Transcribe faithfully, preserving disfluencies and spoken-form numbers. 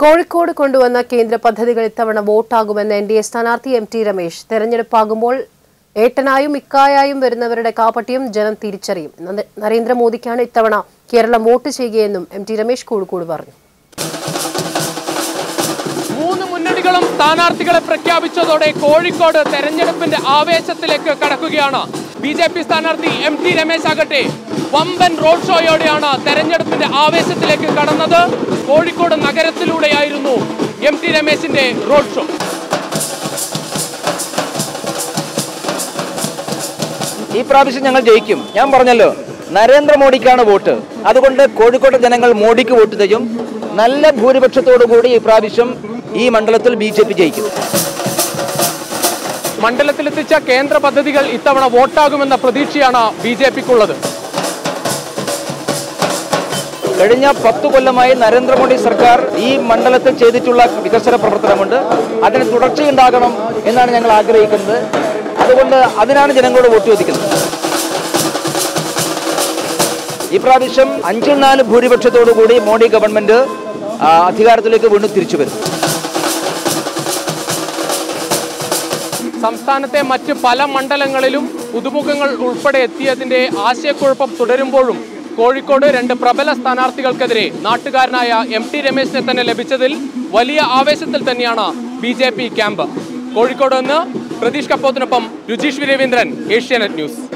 കോഴിക്കോട് കൊണ്ടുവന്ന കേന്ദ്ര പദ്ധതികൾ ഇത്തവണ വോട്ടാകുമെന്ന് എൻ ഡി എ സ്ഥാനാർത്ഥി എം ടി രമേശ്. തെരഞ്ഞെടുപ്പാകുമ്പോൾ ഏട്ടനായും ഇക്കായായും വരുന്നവരുടെ കാപട്യം ജനം തിരിച്ചറിയും. നരേന്ദ്രമോദിക്കാണ് ഇത്തവണ കേരളം വോട്ട് ചെയ്യുകയെന്നും എം ടി രമേശ് കോഴിക്കോട് പറഞ്ഞു. മൂന്ന് മുന്നണികളും സ്ഥാനാർത്ഥികളെ പ്രഖ്യാപിച്ചതോടെ കോഴിക്കോട് തെരഞ്ഞെടുപ്പിന്റെ ആവേശത്തിലേക്ക് കടക്കുകയാണ്. ബി ജെ പി സ്ഥാനാർത്ഥി എം ടി രമേശ് ആകട്ടെ വമ്പൻ റോഡ് ഷോയോടെയാണ് തെരഞ്ഞെടുപ്പിന്റെ ആവേശത്തിലേക്ക് കടന്നത്. കോഴിക്കോട് നഗരത്തിലൂടെയായിരുന്നു എം ടി രമേശിന്റെ റോഡ് ഷോ. ഈ പ്രാവശ്യം ഞങ്ങൾ ജയിക്കും. ഞാൻ പറഞ്ഞല്ലോ, നരേന്ദ്രമോദിക്കാണ് വോട്ട്. അതുകൊണ്ട് കോഴിക്കോട്ടെ ജനങ്ങൾ മോദിക്ക് വോട്ട് ചെയ്യും. നല്ല ഭൂരിപക്ഷത്തോടു കൂടി ഈ പ്രാവശ്യം ഈ മണ്ഡലത്തിൽ ബി ജെ പി ജയിക്കും. മണ്ഡലത്തിലെത്തിച്ച കേന്ദ്ര പദ്ധതികൾ ഇത്തവണ വോട്ടാകുമെന്ന പ്രതീക്ഷയാണ് ബി ജെ പിക്കുള്ളത്. കഴിഞ്ഞ പത്തു കൊല്ലമായി നരേന്ദ്രമോദി സർക്കാർ ഈ മണ്ഡലത്തിൽ ചെയ്തിട്ടുള്ള വികസന പ്രവർത്തനമുണ്ട്. അതിന് തുടർച്ചയുണ്ടാകണം എന്നാണ് ഞങ്ങൾ ആഗ്രഹിക്കുന്നത്. അതുകൊണ്ട് അതിനാണ് ജനങ്ങളോട് വോട്ട് ചോദിക്കുന്നത്. ഈ പ്രാവശ്യം അഞ്ചിൽ നാല് ഭൂരിപക്ഷത്തോടു കൂടി മോഡി ഗവൺമെന്റ് അധികാരത്തിലേക്ക് വീണ്ടും തിരിച്ചു വരും. സംസ്ഥാനത്തെ മറ്റ് പല മണ്ഡലങ്ങളിലും പുതുമുഖങ്ങൾ ഉൾപ്പെടെ എത്തിയതിന്റെ ആശയക്കുഴപ്പം തുടരുമ്പോഴും കോഴിക്കോട് രണ്ട് പ്രബല സ്ഥാനാർത്ഥികൾക്കെതിരെ നാട്ടുകാരനായ എം ടി രമേശിനെ തന്നെ ലഭിച്ചതിൽ വലിയ ആവേശത്തിൽ തന്നെയാണ് B J P camp. Kozhikode നിന്ന് പ്രതീഷ് കപ്പോത്തിനൊപ്പം രുചീഷ് രവീന്ദ്രൻ, ഏഷ്യാനെറ്റ് ന്യൂസ്.